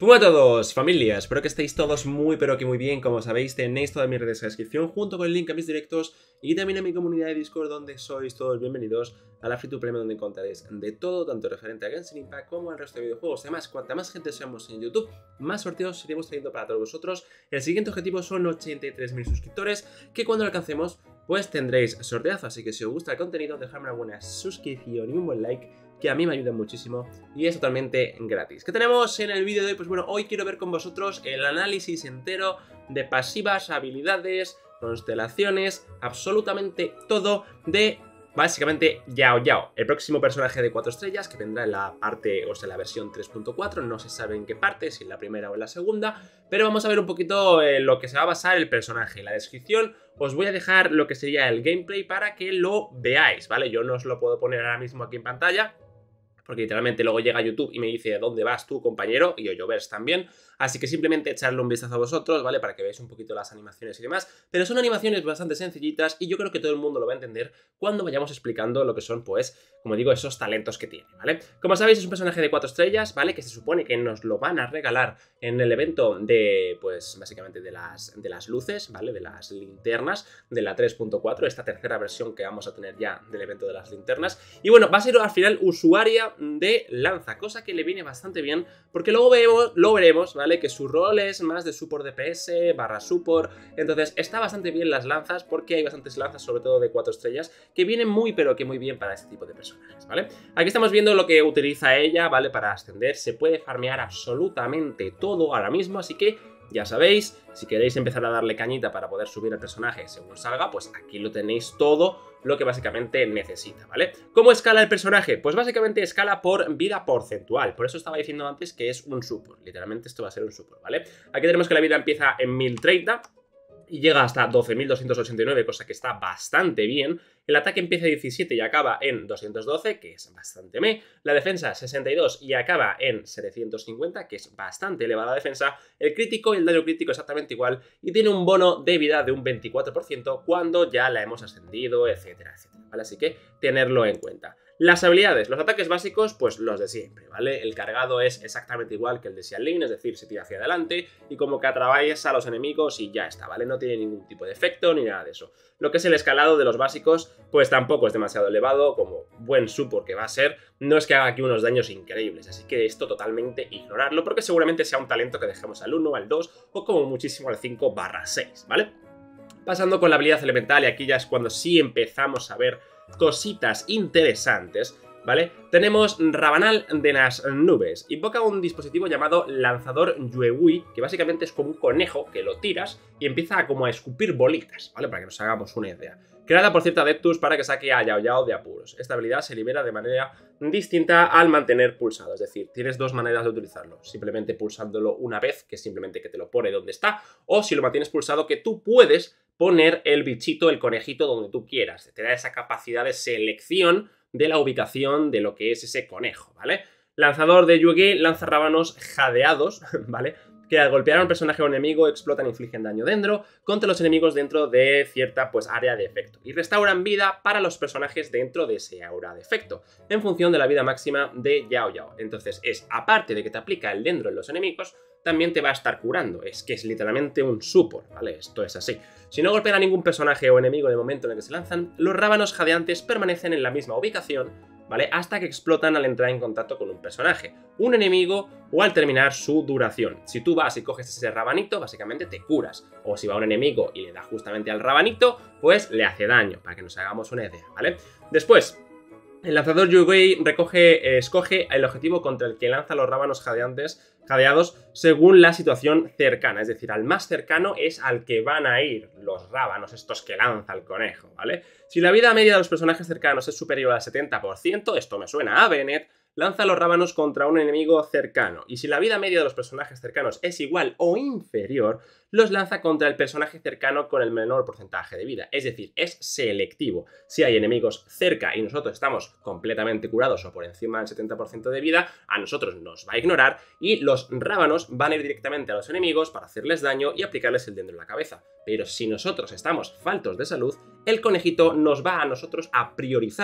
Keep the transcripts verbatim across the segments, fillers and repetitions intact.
Hola a todos, familia, espero que estéis todos muy pero que muy bien. Como sabéis, tenéis todas mis redes en la descripción junto con el link a mis directos y también a mi comunidad de Discord, donde sois todos bienvenidos a la Free to Play, donde encontraréis de todo, tanto referente a Genshin Impact como al resto de videojuegos. Además, cuanta más gente seamos en YouTube, más sorteos iremos trayendo para todos vosotros. El siguiente objetivo son ochenta y tres mil suscriptores, que cuando lo alcancemos pues tendréis sorteazo. Así que si os gusta el contenido, dejadme una buena suscripción y un buen like, que a mí me ayuda muchísimo y es totalmente gratis. ¿Qué tenemos en el vídeo de hoy? Pues bueno, hoy quiero ver con vosotros el análisis entero de pasivas, habilidades, constelaciones, absolutamente todo de básicamente Yao Yao, el próximo personaje de cuatro estrellas que vendrá en la parte, o sea, la versión tres punto cuatro, no se sabe en qué parte, si en la primera o en la segunda, pero vamos a ver un poquito en lo que se va a basar el personaje. En la descripción os voy a dejar lo que sería el gameplay para que lo veáis, ¿vale? Yo no os lo puedo poner ahora mismo aquí en pantalla, porque literalmente luego llega a YouTube y me dice ¿dónde vas tú, compañero? Y Yoyovers también. Así que simplemente echarle un vistazo a vosotros, ¿vale? Para que veáis un poquito las animaciones y demás. Pero son animaciones bastante sencillitas y yo creo que todo el mundo lo va a entender cuando vayamos explicando lo que son, pues, como digo, esos talentos que tiene, ¿vale? Como sabéis, es un personaje de cuatro estrellas, ¿vale? Que se supone que nos lo van a regalar en el evento de, pues, básicamente de las, de las luces, ¿vale? De las linternas de la tres punto cuatro, esta tercera versión que vamos a tener ya del evento de las linternas. Y bueno, va a ser al final usuaria de lanza, cosa que le viene bastante bien, porque luego vemos, lo veremos, ¿vale? Que su rol es más de support D P S barra support, entonces está bastante bien las lanzas, porque hay bastantes lanzas, sobre todo de cuatro estrellas, que vienen muy pero que muy bien para este tipo de personajes, ¿vale? Aquí estamos viendo lo que utiliza ella, ¿vale? Para ascender, se puede farmear absolutamente todo ahora mismo, así que ya sabéis, si queréis empezar a darle cañita para poder subir el personaje según salga, pues aquí lo tenéis todo lo que básicamente necesita, ¿vale? ¿Cómo escala el personaje? Pues básicamente escala por vida porcentual, por eso estaba diciendo antes que es un support, literalmente esto va a ser un support, ¿vale? Aquí tenemos que la vida empieza en mil treinta y llega hasta doce mil doscientos ochenta y nueve, cosa que está bastante bien. El ataque empieza en diecisiete y acaba en doscientos doce, que es bastante me. La defensa sesenta y dos y acaba en setecientos cincuenta, que es bastante elevada la defensa. El crítico y el daño crítico exactamente igual. Y tiene un bono de vida de un veinticuatro por ciento cuando ya la hemos ascendido, etcétera, etcétera, ¿vale? Así que tenerlo en cuenta. Las habilidades, los ataques básicos, pues los de siempre, ¿vale? El cargado es exactamente igual que el de Xianlin, es decir, se tira hacia adelante y como que atraviesa a los enemigos y ya está, ¿vale? No tiene ningún tipo de efecto ni nada de eso. Lo que es el escalado de los básicos, pues tampoco es demasiado elevado, como buen support que va a ser, no es que haga aquí unos daños increíbles, así que esto totalmente ignorarlo, porque seguramente sea un talento que dejemos al uno, al dos o como muchísimo al cinco barra seis, ¿vale? Pasando con la habilidad elemental, y aquí ya es cuando sí empezamos a ver cositas interesantes, ¿vale? Tenemos Rabanal de las Nubes. Invoca un dispositivo llamado Lanzador Yuewui, que básicamente es como un conejo que lo tiras y empieza a como a escupir bolitas, ¿vale? Para que nos hagamos una idea. Creada por cierta Adeptus para que saque a Yao Yao de apuros. Esta habilidad se libera de manera distinta al mantener pulsado, es decir, tienes dos maneras de utilizarlo. Simplemente pulsándolo una vez, que es simplemente que te lo pone donde está, o si lo mantienes pulsado, que tú puedes poner el bichito, el conejito, donde tú quieras. Te da esa capacidad de selección de la ubicación de lo que es ese conejo, ¿vale? Lanzador de Yuegi lanza rábanos jadeados, ¿vale? Que al golpear a un personaje o enemigo explotan e infligen daño dentro contra los enemigos dentro de cierta pues área de efecto y restauran vida para los personajes dentro de ese aura de efecto en función de la vida máxima de Yao Yao. Entonces es, aparte de que te aplica el dendro en los enemigos, también te va a estar curando, es que es literalmente un support, ¿vale? Esto es así. Si no golpean a ningún personaje o enemigo en el momento en el que se lanzan, los rábanos jadeantes permanecen en la misma ubicación, ¿vale? Hasta que explotan al entrar en contacto con un personaje, un enemigo o al terminar su duración. Si tú vas y coges ese rabanito, básicamente te curas. O si va un enemigo y le da justamente al rabanito, pues le hace daño, para que nos hagamos una idea, ¿vale? Después, el lanzador Yuegi recoge, eh, escoge el objetivo contra el que lanza los rábanos jadeantes, jadeados según la situación cercana, es decir, al más cercano es al que van a ir los rábanos, estos que lanza el conejo, ¿vale? Si la vida media de los personajes cercanos es superior al setenta por ciento, esto me suena a Bennett, lanza los rábanos contra un enemigo cercano, y si la vida media de los personajes cercanos es igual o inferior, los lanza contra el personaje cercano con el menor porcentaje de vida, es decir, es selectivo. Si hay enemigos cerca y nosotros estamos completamente curados o por encima del setenta por ciento de vida, a nosotros nos va a ignorar y los rábanos van a ir directamente a los enemigos para hacerles daño y aplicarles el dendro en la cabeza. Pero si nosotros estamos faltos de salud, el conejito nos va a nosotros a priorizar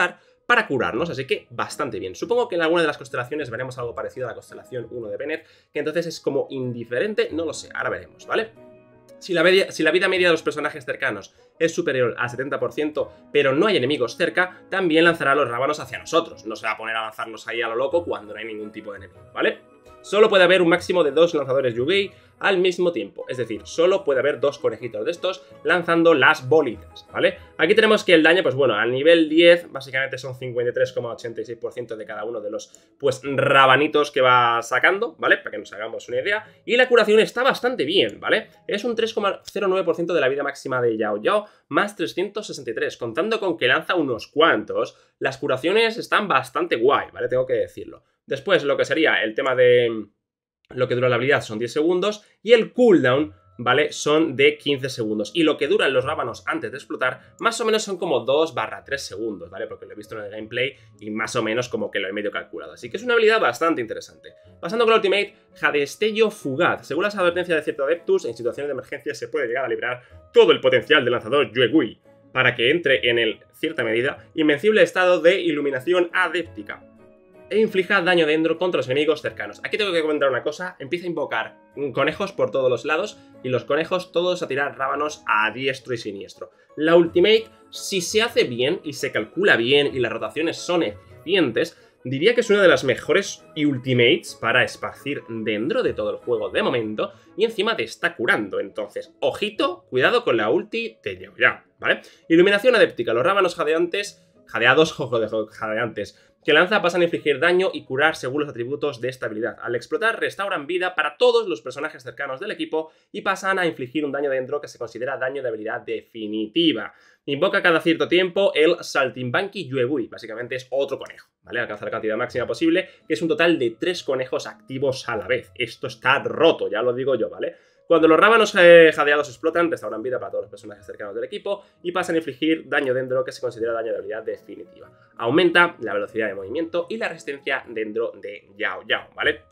para curarnos, así que bastante bien. Supongo que en alguna de las constelaciones veremos algo parecido a la constelación uno de Bennett, que entonces es como indiferente, no lo sé, ahora veremos, ¿vale? Si la, media, si la vida media de los personajes cercanos es superior al setenta por ciento, pero no hay enemigos cerca, también lanzará a los rábanos hacia nosotros. No se va a poner a lanzarnos ahí a lo loco cuando no hay ningún tipo de enemigo, ¿vale? Solo puede haber un máximo de dos lanzadores Yugei al mismo tiempo, es decir, solo puede haber dos conejitos de estos lanzando las bolitas, ¿vale? Aquí tenemos que el daño, pues bueno, al nivel diez básicamente son cincuenta y tres coma ochenta y seis por ciento de cada uno de los, pues, rabanitos que va sacando, ¿vale? Para que nos hagamos una idea, y la curación está bastante bien, ¿vale? Es un tres coma cero nueve por ciento de la vida máxima de Yao Yao, más trescientos sesenta y tres, contando con que lanza unos cuantos, las curaciones están bastante guay, ¿vale? Tengo que decirlo. Después, lo que sería el tema de lo que dura la habilidad son diez segundos y el cooldown, ¿vale? Son de quince segundos. Y lo que duran los rábanos antes de explotar, más o menos son como dos barra tres segundos, ¿vale? Porque lo he visto en el gameplay y más o menos como que lo he medio calculado. Así que es una habilidad bastante interesante. Pasando con la Ultimate, Jadestello Fugaz. Según las advertencias de cierto Adeptus, en situaciones de emergencia se puede llegar a librar todo el potencial del lanzador Yuegui para que entre en el, cierta medida, invencible estado de iluminación adéptica e inflija daño dentro contra los enemigos cercanos. Aquí tengo que comentar una cosa, empieza a invocar conejos por todos los lados y los conejos todos a tirar rábanos a diestro y siniestro. La Ultimate, si se hace bien y se calcula bien y las rotaciones son eficientes, diría que es una de las mejores Ultimates para esparcir dentro de todo el juego de momento y encima te está curando. Entonces, ojito, cuidado con la ulti de Yao Yao, ¿vale? Iluminación adéptica, los rábanos jadeantes, jadeados, ojo de jadeantes, que lanza pasan a infligir daño y curar según los atributos de esta habilidad. Al explotar, restauran vida para todos los personajes cercanos del equipo y pasan a infligir un daño dentro que se considera daño de habilidad definitiva. Invoca cada cierto tiempo el Saltimbanqui Yuegui, básicamente es otro conejo, ¿vale? Alcanza la cantidad máxima posible, que es un total de tres conejos activos a la vez. Esto está roto, ya lo digo yo, ¿vale? Cuando los rábanos eh, jadeados explotan, restauran vida para todos los personajes cercanos del equipo y pasan a infligir daño dentro que se considera daño de habilidad definitiva. Aumenta la velocidad de movimiento y la resistencia dentro de Yao Yao, ¿vale?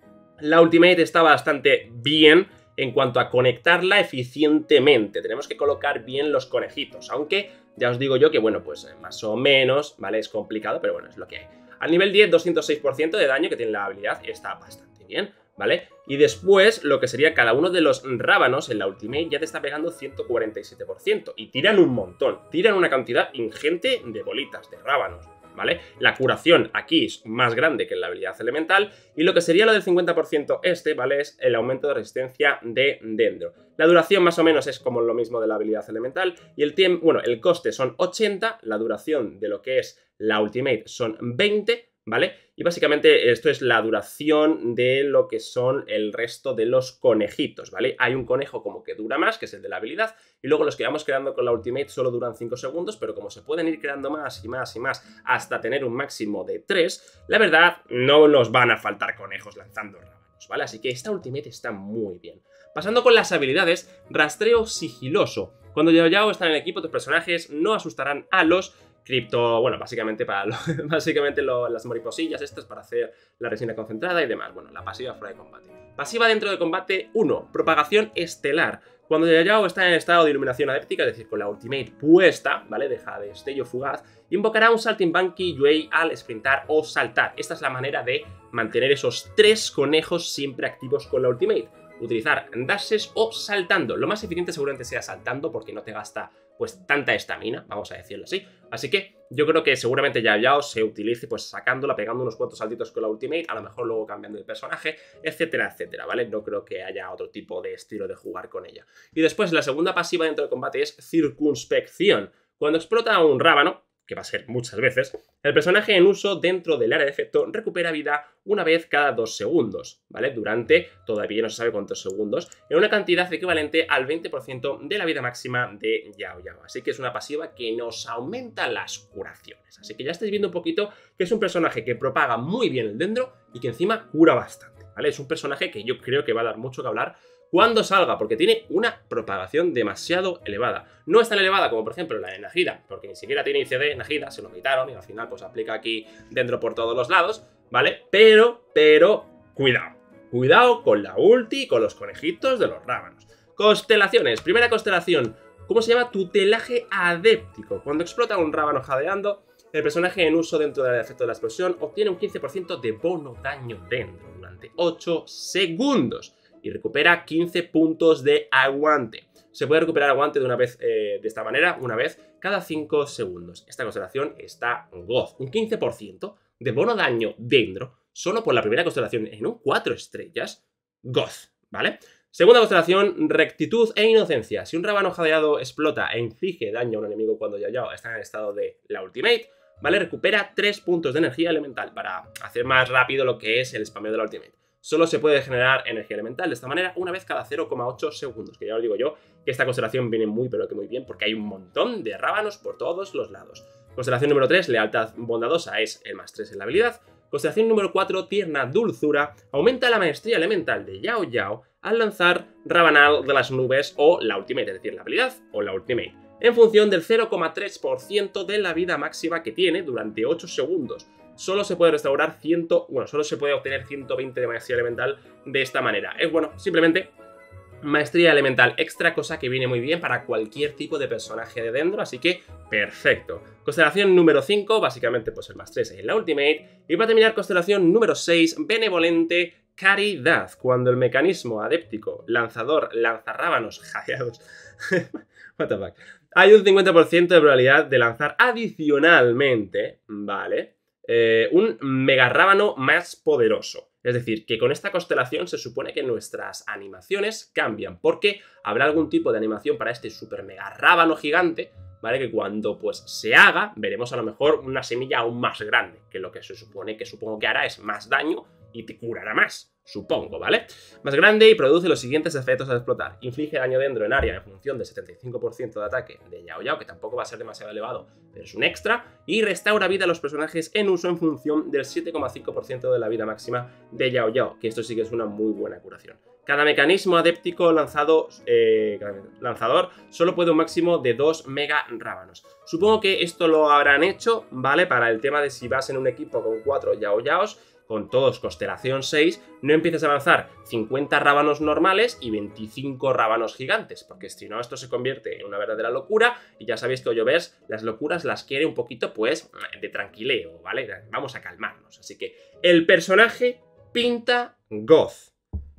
La Ultimate está bastante bien en cuanto a conectarla eficientemente. Tenemos que colocar bien los conejitos, aunque ya os digo yo que, bueno, pues más o menos, ¿vale? Es complicado, pero bueno, es lo que hay. Al nivel diez, doscientos seis por ciento de daño que tiene la habilidad está bastante bien, ¿vale? Y después, lo que sería cada uno de los rábanos en la Ultimate ya te está pegando ciento cuarenta y siete por ciento. Y tiran un montón, tiran una cantidad ingente de bolitas, de rábanos, ¿vale? La curación aquí es más grande que en la habilidad elemental. Y lo que sería lo del cincuenta por ciento este, ¿vale? Es el aumento de resistencia de dentro. La duración más o menos es como lo mismo de la habilidad elemental. Y el tiempo, bueno, el coste son ochenta, la duración de lo que es la Ultimate son veinte, ¿vale? Y básicamente esto es la duración de lo que son el resto de los conejitos, ¿vale? Hay un conejo como que dura más, que es el de la habilidad, y luego los que vamos creando con la Ultimate solo duran cinco segundos, pero como se pueden ir creando más y más y más hasta tener un máximo de tres, la verdad no nos van a faltar conejos lanzando rábanos, ¿vale? Así que esta Ultimate está muy bien. Pasando con las habilidades, rastreo sigiloso. Cuando Yao Yao está en el equipo, tus personajes no asustarán a los cripto, bueno, básicamente para lo, básicamente lo, las mariposillas estas para hacer la resina concentrada y demás. Bueno, la pasiva fuera de combate. Pasiva dentro de combate uno, propagación estelar. Cuando Yao Yao está en estado de iluminación adéptica, es decir, con la Ultimate puesta, ¿vale? Deja de destello fugaz, invocará un Saltimbanqui Yuei al sprintar o saltar. Esta es la manera de mantener esos tres conejos siempre activos con la Ultimate. Utilizar dashes o saltando. Lo más eficiente seguramente sea saltando porque no te gasta pues tanta estamina, vamos a decirlo así. Así que yo creo que seguramente Yao Yao se utilice pues sacándola, pegando unos cuantos saltitos con la Ultimate, a lo mejor luego cambiando de personaje, etcétera, etcétera, ¿vale? No creo que haya otro tipo de estilo de jugar con ella. Y después la segunda pasiva dentro del combate es circunspección. Cuando explota un rábano, que va a ser muchas veces, el personaje en uso dentro del área de efecto recupera vida una vez cada dos segundos, ¿vale? Durante, todavía no se sabe cuántos segundos, en una cantidad equivalente al veinte por ciento de la vida máxima de Yao Yao. Así que es una pasiva que nos aumenta las curaciones. Así que ya estáis viendo un poquito que es un personaje que propaga muy bien el dendro y que encima cura bastante, ¿vale? Es un personaje que yo creo que va a dar mucho que hablar cuando salga, porque tiene una propagación demasiado elevada. No es tan elevada como por ejemplo la de Najida, porque ni siquiera tiene I C D Najida, se lo quitaron y al final pues aplica aquí dentro por todos los lados, ¿vale? Pero, pero, cuidado, cuidado con la ulti y con los conejitos de los rábanos. Constelaciones, primera constelación, ¿cómo se llama? Tutelaje adéptico. Cuando explota un rábano jadeando, El personaje en uso dentro del efecto de la explosión obtiene un quince por ciento de bono daño dentro durante ocho segundos y recupera quince puntos de aguante. Se puede recuperar aguante de una vez eh, de esta manera, una vez cada cinco segundos. Esta constelación está God. Un quince por ciento de bono daño dentro, solo por la primera constelación en un cuatro estrellas, God, ¿vale? Segunda constelación, rectitud e inocencia. Si un rábano jadeado explota e inflige daño a un enemigo cuando Yao Yao está en el estado de la ultimate, ¿vale? Recupera tres puntos de energía elemental para hacer más rápido lo que es el spameo de la ultimate. Solo se puede generar energía elemental de esta manera una vez cada cero coma ocho segundos, que ya os digo yo que esta constelación viene muy pero que muy bien porque hay un montón de rábanos por todos los lados. Constelación número tres, lealtad bondadosa, es el más tres en la habilidad. Constelación número cuatro, tierna dulzura, aumenta la maestría elemental de Yao Yao al lanzar Rabanal de las nubes o la ultimate, es decir, la habilidad o la ultimate, en función del cero coma tres por ciento de la vida máxima que tiene durante ocho segundos. Solo se puede restaurar cien, bueno, solo se puede obtener ciento veinte de maestría elemental de esta manera. Es bueno, simplemente maestría elemental extra, cosa que viene muy bien para cualquier tipo de personaje de dentro, así que perfecto. Constelación número cinco, básicamente pues el más tres en la ultimate. Y para terminar, constelación número seis, benevolente caridad. Cuando el mecanismo adéptico lanzador lanza rábanos jadeados what the fuck, hay un cincuenta por ciento de probabilidad de lanzar adicionalmente, ¿vale? Eh, un mega rábano más poderoso. Es decir, que con esta constelación se supone que nuestras animaciones cambian, porque habrá algún tipo de animación para este super mega rábano gigante, ¿vale? Que cuando pues se haga, veremos a lo mejor una semilla aún más grande, que lo que se supone que supongo que hará es más daño y te curará más, supongo, ¿vale? Más grande y produce los siguientes efectos al explotar. Inflige daño dentro en área en función del setenta y cinco por ciento de ataque de Yao Yao, que tampoco va a ser demasiado elevado, pero es un extra. Y restaura vida a los personajes en uso en función del siete coma cinco por ciento de la vida máxima de Yao Yao, que esto sí que es una muy buena curación. Cada mecanismo adéptico lanzado, eh, lanzador solo puede un máximo de dos mega rábanos. Supongo que esto lo habrán hecho, ¿vale? Para el tema de si vas en un equipo con cuatro Yao Yaos, con todos constelación seis, no empieces a lanzar cincuenta rábanos normales y veinticinco rábanos gigantes, porque si no esto se convierte en una verdadera locura, y ya sabéis que Oyovers las locuras las quiere un poquito pues de tranquileo, ¿vale? Vamos a calmarnos. Así que el personaje pinta goz.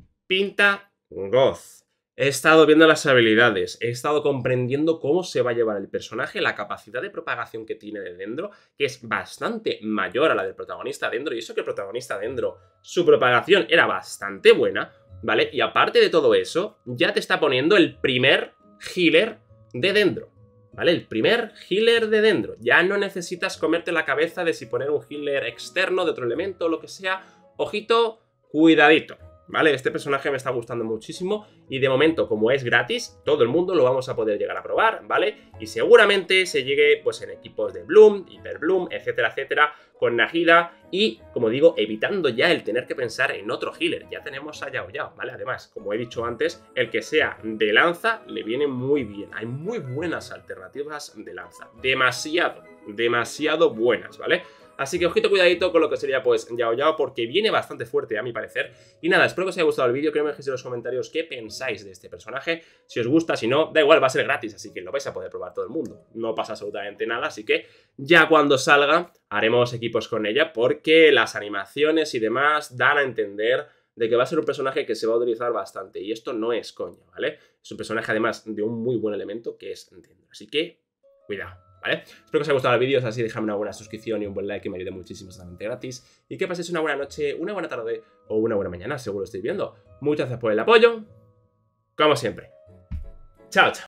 Pinta goz. He estado viendo las habilidades, he estado comprendiendo cómo se va a llevar el personaje, la capacidad de propagación que tiene de dentro, que es bastante mayor a la del protagonista dentro, y eso que el protagonista dentro, su propagación era bastante buena, ¿vale? Y aparte de todo eso, ya te está poniendo el primer healer de dentro, ¿vale? El primer healer de dentro. Ya no necesitas comerte la cabeza de si poner un healer externo de otro elemento o lo que sea. Ojito, cuidadito. ¿Vale? Este personaje me está gustando muchísimo y de momento, como es gratis, todo el mundo lo vamos a poder llegar a probar, ¿vale? Y seguramente se llegue pues en equipos de Bloom, Hyper Bloom, etcétera, etcétera, con Nahida y, como digo, evitando ya el tener que pensar en otro healer. Ya tenemos a Yao Yao, ¿vale? Además, como he dicho antes, el que sea de lanza le viene muy bien. Hay muy buenas alternativas de lanza. Demasiado, demasiado buenas, ¿vale? Así que ojito, cuidadito con lo que sería pues Yao Yao, porque viene bastante fuerte a mi parecer. Y nada, espero que os haya gustado el vídeo, que me dejéis en los comentarios qué pensáis de este personaje. Si os gusta, si no, da igual, va a ser gratis, así que lo vais a poder probar todo el mundo. No pasa absolutamente nada, así que ya cuando salga haremos equipos con ella, porque las animaciones y demás dan a entender de que va a ser un personaje que se va a utilizar bastante. Y esto no es coña, ¿vale? Es un personaje además de un muy buen elemento que es Nintendo. Así que, cuidado. ¿Vale? Espero que os haya gustado el vídeo, así dejadme una buena suscripción y un buen like que me ayude muchísimo, totalmente gratis. Y que paséis una buena noche, una buena tarde o una buena mañana, seguro lo estáis viendo. Muchas gracias por el apoyo, como siempre. Chao, chao.